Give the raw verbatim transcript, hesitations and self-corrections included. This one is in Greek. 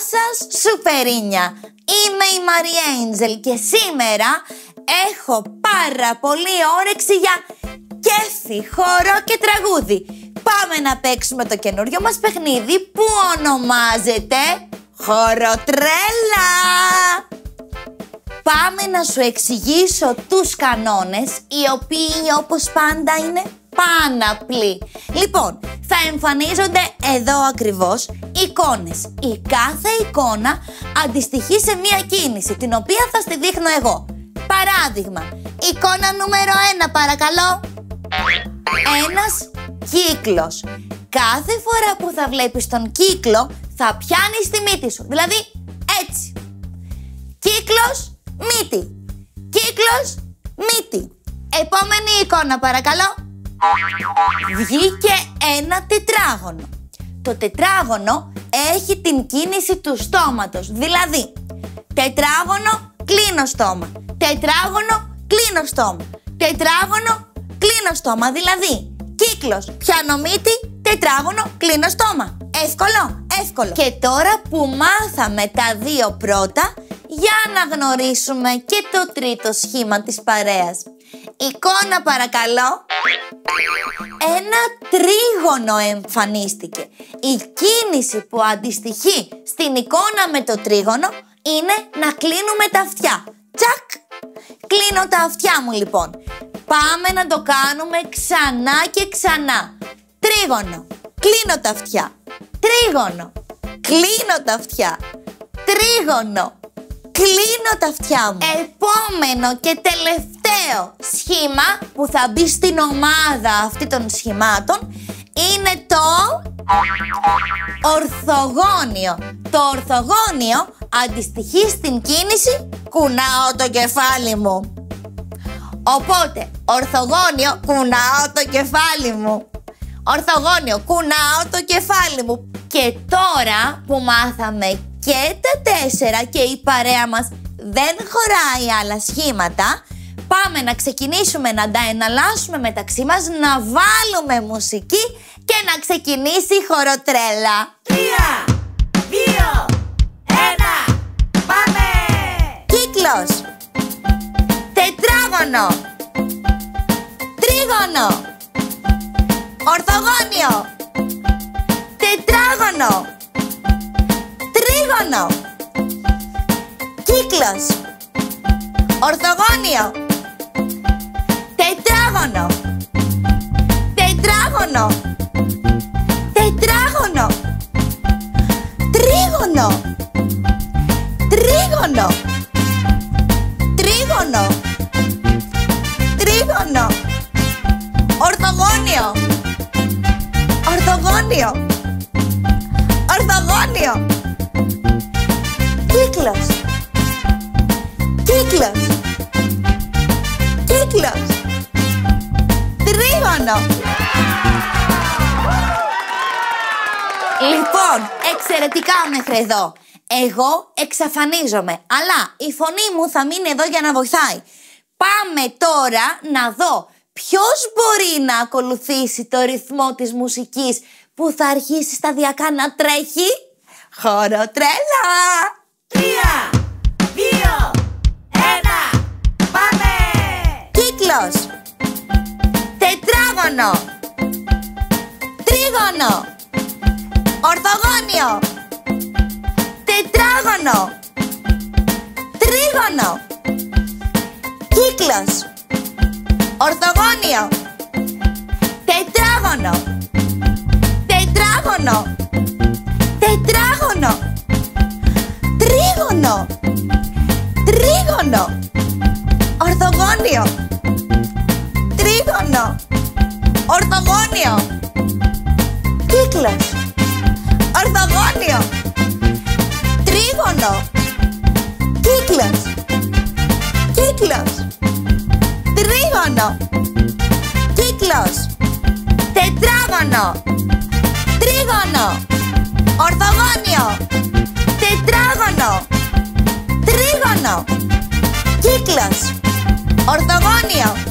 σας σουπερίνια! Είμαι η Μαριέιντζελ και σήμερα έχω πάρα πολύ όρεξη για κέφι, χορό και τραγούδι. Πάμε να παίξουμε το καινούριο μας παιχνίδι που ονομάζεται Χοροτρέλα! Πάμε να σου εξηγήσω τους κανόνες, οι οποίοι όπως πάντα είναι πάναπλοι. Λοιπόν, θα εμφανίζονται εδώ ακριβώς εικόνες. Η κάθε εικόνα αντιστοιχεί σε μία κίνηση, την οποία θα στη δείχνω εγώ. Παράδειγμα, εικόνα νούμερο ένα, παρακαλώ. Ένας κύκλος. Κάθε φορά που θα βλέπεις τον κύκλο, θα πιάνεις τη μύτη σου. Δηλαδή, έτσι. Κύκλος, μύτη. Κύκλος, μύτη. Επόμενη εικόνα, παρακαλώ. Βγήκε ένα τετράγωνο. Το τετράγωνο έχει την κίνηση του στόματος. Δηλαδή, τετράγωνο, κλείνω στόμα. Τετράγωνο, κλείνω στόμα. Τετράγωνο, κλείνω στόμα. Δηλαδή, κύκλος, πιάνω μύτη, τετράγωνο, κλείνω στόμα. Εύκολο, εύκολο. Και τώρα που μάθαμε τα δύο πρώτα, για να γνωρίσουμε και το τρίτο σχήμα της παρέας. Εικόνα, παρακαλώ. Ένα τρίγωνο εμφανίστηκε. Η κίνηση που αντιστοιχεί στην εικόνα με το τρίγωνο είναι να κλείνουμε τα αυτιά. Τσακ! Κλείνω τα αυτιά μου, λοιπόν. Πάμε να το κάνουμε ξανά και ξανά. Τρίγωνο. Κλείνω τα αυτιά. Τρίγωνο. Κλείνω τα αυτιά. Τρίγωνο. Κλείνω τα αυτιά μου. Επόμενο και τελευταίο σχήμα που θα μπει στην ομάδα αυτή των σχημάτων είναι το ορθογώνιο. Το ορθογώνιο αντιστοιχεί στην κίνηση κουνάω το κεφάλι μου. Οπότε, ορθογώνιο, κουνάω το κεφάλι μου. Ορθογώνιο, κουνάω το κεφάλι μου. Και τώρα που μάθαμε και τα τέσσερα και η παρέα μας δεν χωράει άλλα σχήματα, πάμε να ξεκινήσουμε να τα εναλλάσσουμε μεταξύ μας, να βάλουμε μουσική και να ξεκινήσει η χοροτρέλα. Τρία, δύο, ένα, πάμε! Κύκλος. Τετράγωνο. Τρίγωνο. Ορθογώνιο. Τετράγωνο. Τρίγωνο. Κύκλος. Ορθογώνιο. Τετράγωνο. Τετράγωνο. Τετράγωνο. Τρίγωνο. Τρίγωνο. Τρίγωνο. Τρίγωνο. Ορθογώνιο. Ορθογώνιο. Ορθογώνιο. Κύκλος. Κύκλος. Κύκλος. Τρίγωνο. Λοιπόν, εξαιρετικά μέχρι εδώ. Εγώ εξαφανίζομαι, αλλά η φωνή μου θα μείνει εδώ για να βοηθάει. Πάμε τώρα να δω ποιος μπορεί να ακολουθήσει το ρυθμό της μουσικής που θα αρχίσει σταδιακά να τρέχει. Χοροτρέλα! Τρία, δύο, ένα, πάμε! Κύκλος. Τετράγωνο. Τρίγωνο. Ορθογώνιο. Τετράγωνο. Τρίγωνο. Κύκλος. Ορθογώνιο. Τετράγωνο. Τετράγωνο. Τετράγωνο. Τρίγωνο. Τρίγωνο. Ορθογώνιο. Τρίγωνο. Ορθογώνιο. Κύκλος. Ορθογώνιο. Τρίγωνο. Κύκλος. Κύκλος. Τρίγωνο. Κύκλος. Τετράγωνο. Τρίγωνο. Ορθογώνιο. Τετράγωνο. Τρίγωνο. Κύκλος. Ορθογώνιο.